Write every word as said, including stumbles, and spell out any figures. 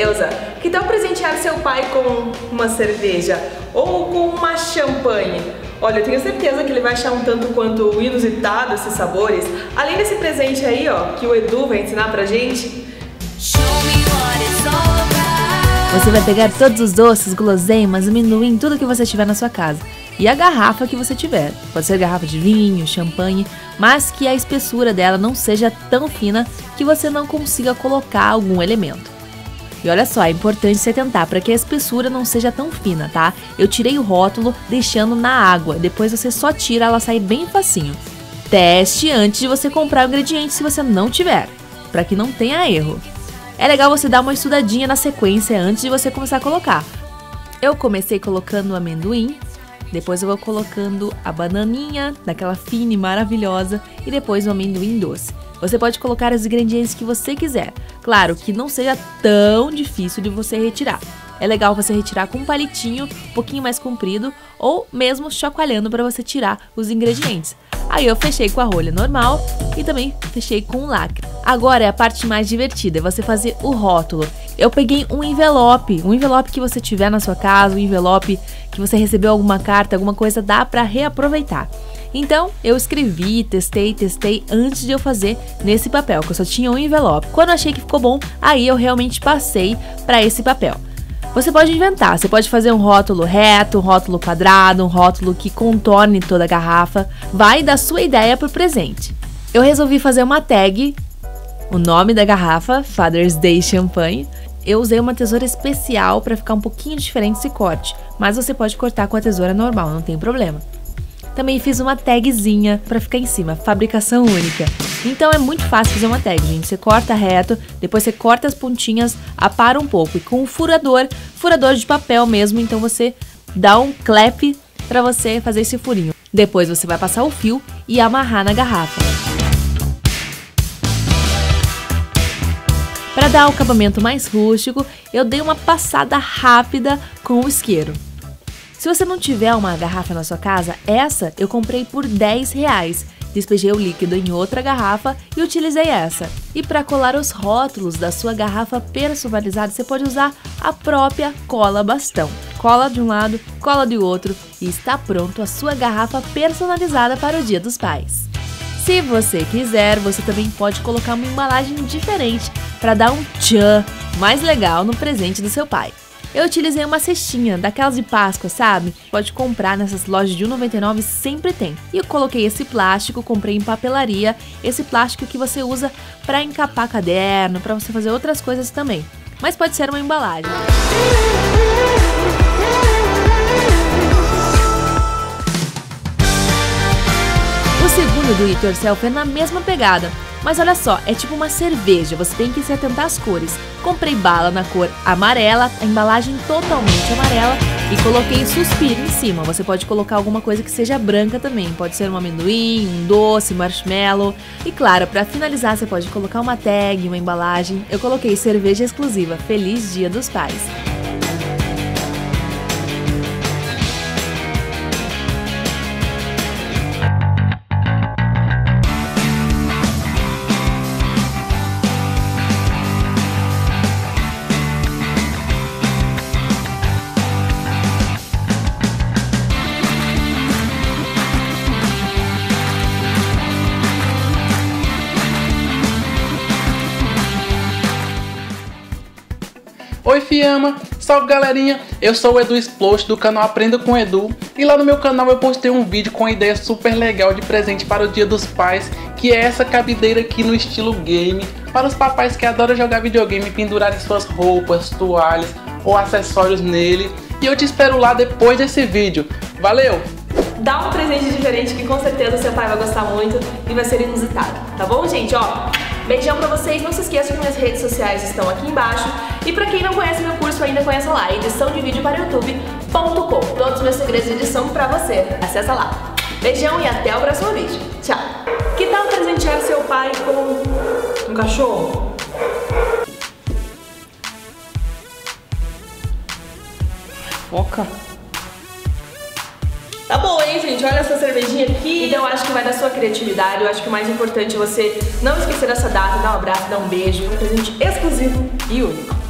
beleza? Que tal presentear seu pai com uma cerveja ou com uma champanhe? Olha, eu tenho certeza que ele vai achar um tanto quanto inusitado esses sabores. Além desse presente aí, ó, que o Edu vai ensinar pra gente. Você vai pegar todos os doces, guloseimas, amendoim, tudo que você tiver na sua casa. E a garrafa que você tiver. Pode ser garrafa de vinho, champanhe, mas que a espessura dela não seja tão fina que você não consiga colocar algum elemento. E olha só, é importante se atentar para que a espessura não seja tão fina, tá? Eu tirei o rótulo deixando na água, depois você só tira, ela sai bem facinho. Teste antes de você comprar o ingrediente se você não tiver, para que não tenha erro. É legal você dar uma estudadinha na sequência antes de você começar a colocar. Eu comecei colocando o amendoim, depois eu vou colocando a bananinha, daquela fina e maravilhosa, e depois o amendoim doce. Você pode colocar os ingredientes que você quiser. Claro que não seja tão difícil de você retirar. É legal você retirar com um palitinho um pouquinho mais comprido ou mesmo chacoalhando para você tirar os ingredientes. Aí eu fechei com a rolha normal e também fechei com o lacre. Agora é a parte mais divertida, é você fazer o rótulo. Eu peguei um envelope, um envelope que você tiver na sua casa, um envelope que você recebeu alguma carta, alguma coisa, dá para reaproveitar. Então, eu escrevi, testei, testei antes de eu fazer nesse papel, que eu só tinha um envelope. Quando eu achei que ficou bom, aí eu realmente passei para esse papel. Você pode inventar, você pode fazer um rótulo reto, um rótulo quadrado, um rótulo que contorne toda a garrafa. Vai da sua ideia pro presente. Eu resolvi fazer uma tag, o nome da garrafa, Father's Day Champanhe. Eu usei uma tesoura especial para ficar um pouquinho diferente esse corte, mas você pode cortar com a tesoura normal, não tem problema. Também fiz uma tagzinha para ficar em cima, fabricação única. Então é muito fácil fazer uma tag, gente. Você corta reto, depois você corta as pontinhas, apara um pouco. E com um furador, furador de papel mesmo, então você dá um clap para você fazer esse furinho. Depois você vai passar o fio e amarrar na garrafa. Para dar o acabamento mais rústico, eu dei uma passada rápida com o isqueiro. Se você não tiver uma garrafa na sua casa, essa eu comprei por dez reais. Despejei o líquido em outra garrafa e utilizei essa. E para colar os rótulos da sua garrafa personalizada, você pode usar a própria cola bastão. Cola de um lado, cola do outro e está pronto a sua garrafa personalizada para o Dia dos Pais. Se você quiser, você também pode colocar uma embalagem diferente para dar um tchan mais legal no presente do seu pai. Eu utilizei uma cestinha, daquelas de Páscoa, sabe? Pode comprar nessas lojas de um real e noventa e nove centavos, sempre tem. E eu coloquei esse plástico, comprei em papelaria, esse plástico que você usa para encapar caderno, para você fazer outras coisas também. Mas pode ser uma embalagem. O segundo do It Yourself é na mesma pegada. Mas olha só, é tipo uma cerveja, você tem que se atentar às cores. Comprei bala na cor amarela, a embalagem totalmente amarela e coloquei suspiro em cima. Você pode colocar alguma coisa que seja branca também, pode ser um amendoim, um doce, marshmallow. E claro, para finalizar você pode colocar uma tag, uma embalagem. Eu coloquei cerveja exclusiva, Feliz Dia dos Pais. Oi Fiamma, salve galerinha, eu sou o Edu Explosion do canal Aprenda com Edu e lá no meu canal eu postei um vídeo com uma ideia super legal de presente para o Dia dos Pais, que é essa cabideira aqui no estilo game, para os papais que adoram jogar videogame e pendurarem suas roupas, toalhas ou acessórios nele. E eu te espero lá depois desse vídeo, valeu! Dá um presente diferente que com certeza seu pai vai gostar muito e vai ser inusitado, tá bom, gente? Ó, beijão pra vocês, não se esqueçam que minhas redes sociais estão aqui embaixo. E pra quem não conhece meu curso ainda, conheça lá, edição de vídeo para youtube ponto com. Todos os meus segredos de edição pra você. Acessa lá. Beijão e até o próximo vídeo. Tchau. Que tal presentear seu pai com um cachorro? Foca. Tá bom, hein, gente? Olha essa cervejinha aqui. Então eu acho que vai da sua criatividade. Eu acho que o mais importante é você não esquecer dessa data, dar um abraço, dar um beijo. Um presente exclusivo e único.